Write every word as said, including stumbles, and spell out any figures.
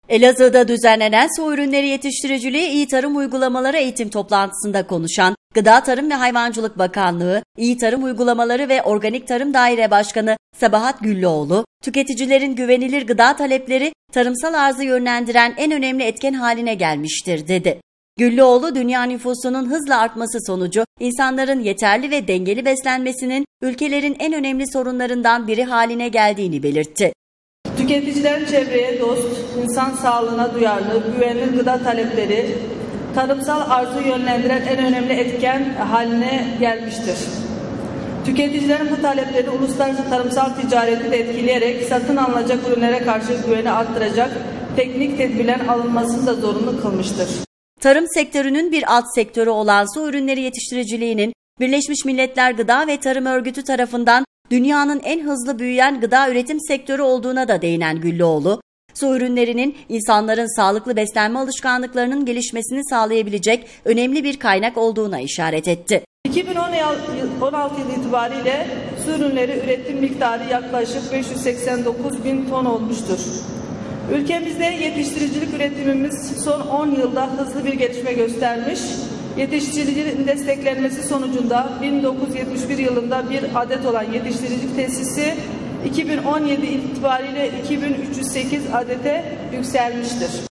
Elazığ'da düzenlenen su ürünleri yetiştiriciliği İyi Tarım Uygulamaları eğitim toplantısında konuşan Gıda Tarım ve Hayvancılık Bakanlığı, İyi Tarım Uygulamaları ve Organik Tarım Daire Başkanı Sabahat Güllüoğlu, tüketicilerin güvenilir gıda talepleri tarımsal arzı yönlendiren en önemli etken haline gelmiştir dedi. Güllüoğlu, dünya nüfusunun hızla artması sonucu insanların yeterli ve dengeli beslenmesinin ülkelerin en önemli sorunlarından biri haline geldiğini belirtti. Tüketicilerin çevreye dost, insan sağlığına duyarlı, güvenilir gıda talepleri tarımsal arzı yönlendiren en önemli etken haline gelmiştir. Tüketicilerin bu talepleri uluslararası tarımsal ticareti de etkileyerek satın alınacak ürünlere karşı güveni arttıracak teknik tedbirler alınmasını da zorunlu kılmıştır. Tarım sektörünün bir alt sektörü olan su ürünleri yetiştiriciliğinin Birleşmiş Milletler Gıda ve Tarım Örgütü tarafından dünyanın en hızlı büyüyen gıda üretim sektörü olduğuna da değinen Güllüoğlu, su ürünlerinin insanların sağlıklı beslenme alışkanlıklarının gelişmesini sağlayabilecek önemli bir kaynak olduğuna işaret etti. iki bin on altı yılı itibariyle su ürünleri üretim miktarı yaklaşık beş yüz seksen dokuz bin ton olmuştur. Ülkemizde yetiştiricilik üretimimiz son on yılda hızlı bir gelişme göstermiş. Yetiştiriciliğin desteklenmesi sonucunda bin dokuz yüz yetmiş bir yılında bir adet olan yetiştiricilik tesisi iki bin on yedi itibariyle iki bin üç yüz sekiz adete yükselmiştir.